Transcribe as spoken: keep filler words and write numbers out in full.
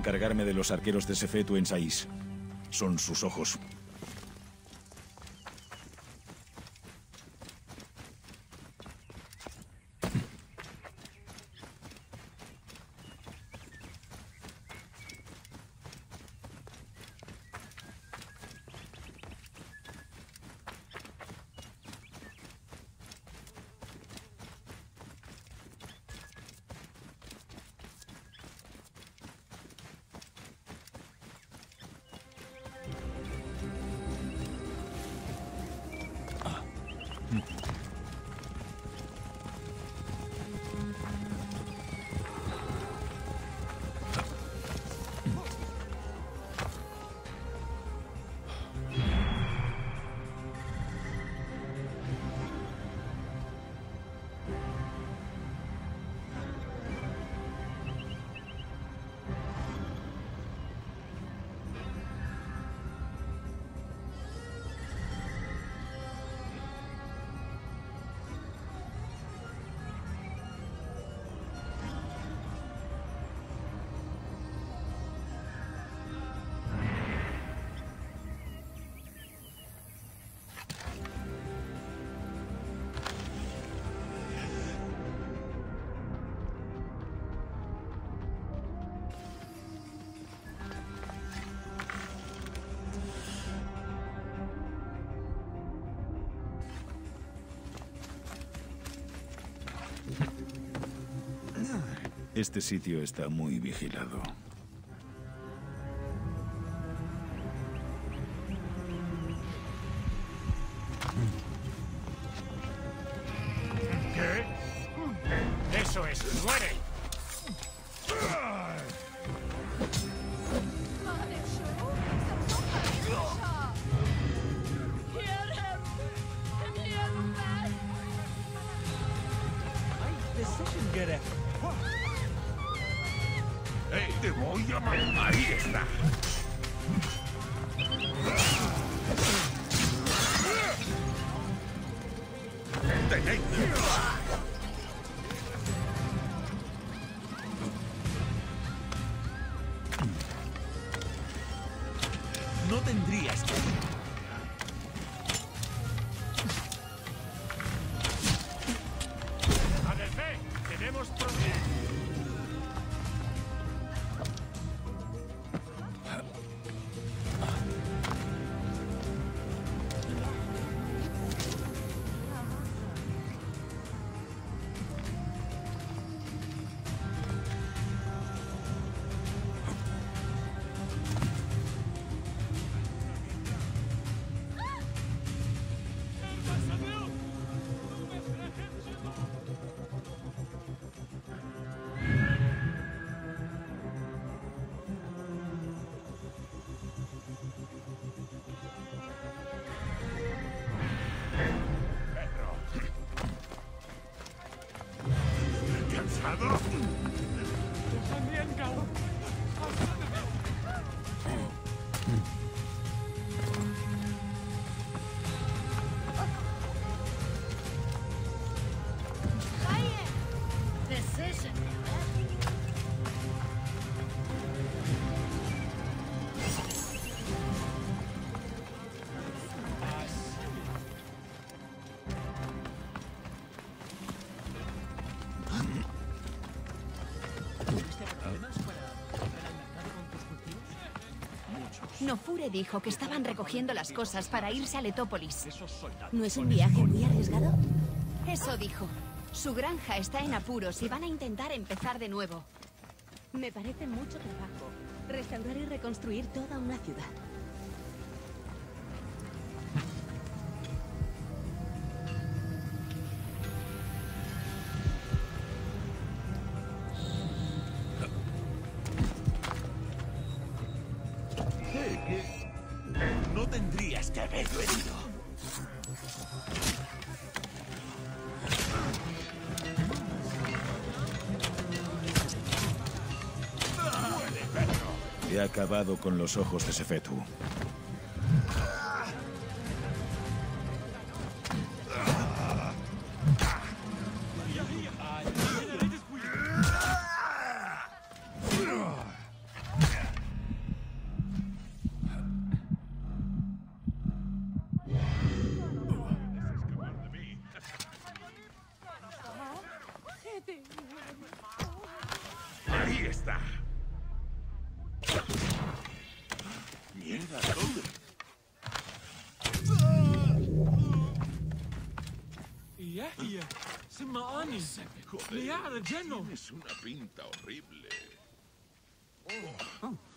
encargarme de los arqueros de Sefetu en Sais. Son sus ojos. Este sitio está muy vigilado. ¿Qué? ¡Eso es! ¡Muere! ¡Ey, te voy a matar! ¡Ahí está! ¡Tenéis! No tendrías que... ¡Adelfe! ¡Tenemos problemas! Nofure dijo que estaban recogiendo las cosas para irse a Letópolis. ¿No es un viaje muy arriesgado? Eso dijo. Su granja está en apuros y van a intentar empezar de nuevo. Me parece mucho trabajo restaurar y reconstruir toda una ciudad. No tendrías que haberlo herido. He acabado con los ojos de Sefetu. Ahí está. Mierda, ¿dónde? يحيى سمعاني Joder, ليعرف جنو tienes una pinta horrible.